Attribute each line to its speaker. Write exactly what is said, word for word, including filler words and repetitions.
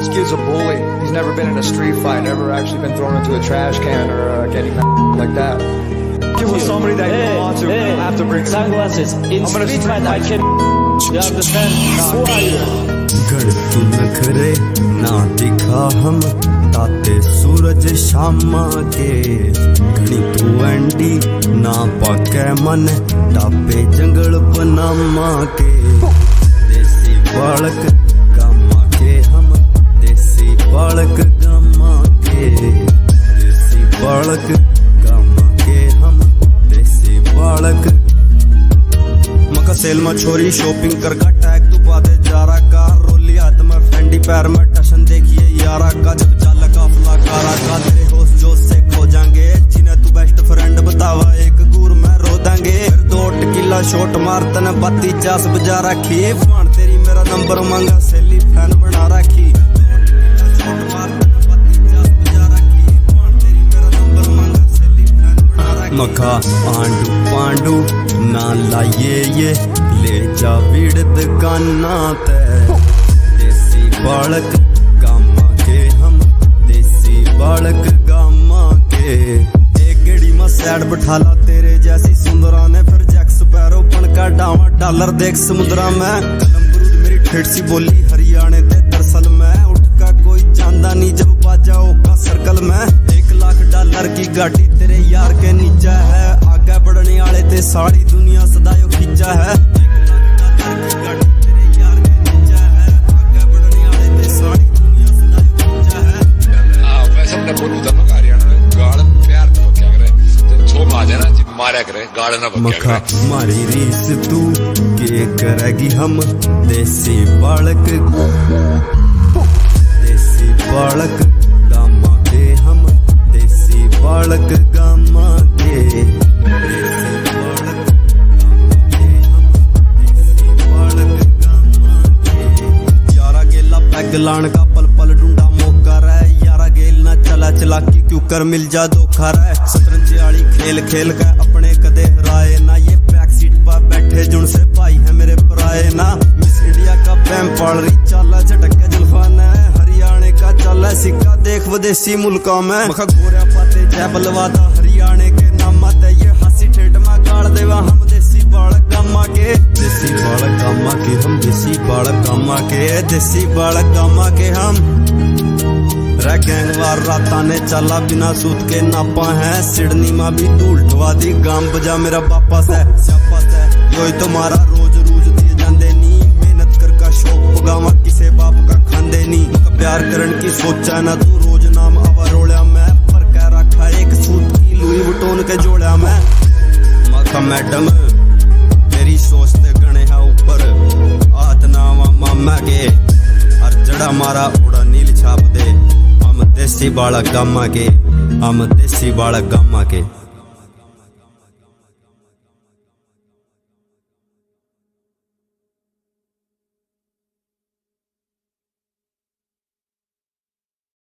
Speaker 1: This kid's a bully. He's never been in a street fight, never actually been thrown into a trash can or uh, getting like that. If it was somebody that you want to, you have to bring
Speaker 2: sunglasses. In street fight, I can. You understand? Who are you?
Speaker 3: गण तू नखरे ना दिखा हम ताते सूरज शामा के घनी तू एंडी ना पाके मन टापे जंगल पनामा के देसी बालक गामा के हम देसी बालक गामा के देसी बालक गामा के हम देसी बालक मका सेल में छोरी शॉपिंग कर का टैग तू पादे जारा का रोली हाथ में फेंडी पैर में टशन देखिए यारा का जब चाल काफला कारा का तेरे होश जोश से खो जाएंगे जिन्हें तू बेस्ट फ्रेंड बतावा एक गुर में रो देंगे फिर दो टिकिला शॉट मार तने बत्ती चास बजा रखी फान तेरी मेरा नंबर मांगा सेली फैन बना रखी मखा आंडू पांडू ना लाइए ये ले जा विड़ दुकाना ते देसी बालक गामा के हम देसी बालक गामा के एक गेड़ी में सैड बिठाला तेरे जैसी सुंदरा ने फिर जैक स्पैरो बन का डावा डॉलर देख समुद्रा में कलम बरूद मेरी ठेठ सी बोली हरियाणे ते दरअसल में उठ का कोई चांदा नहीं जब बाजाओ का सर्कल में एक लाख डॉलर की गाड़ी तेरे यार के नीचे है आगे बढ़ने वाले ते सारी दुनिया सदायो खींचा है मखा मारी रीस तू के करेगी हम देसी बालक देसी बालक गामा के हम देसी बालक गामा के देसी बालक गामा के हम देसी बालक गामा के यारा गेला पैग लान का पल पल ढूंढा मौका रहे यारा गेल ना चला चला की क्यों कर मिल जा धोखा रहे शतरंज वाली खेल खेल के अपने कदे हराए ना ये बैक सीट पर बैठे जुन से भाई है मेरे पराए ना मिस इंडिया का पैम पाल रही चाला झटक के जुल्फान है हरियाणे का चाला सिक्का देख विदेशी मुल्कों में मखा गोरा पाते जय बलवादा हरियाणे के नामा ते ये हंसी ठेठ में गाड़ देवा हम देसी बालक गामा के देसी बालक गामा के हम देसी बालक गामा के देसी बालक गामा के हम रे गैंगवार राता ने चला बिना सूत के नापा है सिडनी में भी धूल ढवा दी गांव बजा मेरा बापा से स्यापा से यो ही तुम्हारा रोज रोज दिए जांदे नी मेहनत कर का शौक पगावा किसे बाप का खांदे नी प्यार करन की सोचा ना तू रोज नाम आवा रोलिया मैं पर कह रखा एक सूट की लुई वटोन के जोड़िया मैं मखा मैडम तेरी सोच ते गणे है ऊपर आत नावा मामा के हर जड़ा मारा उड़ा नील छाप दे हम देसी बालक गामा के हम देसी बालक गामा के।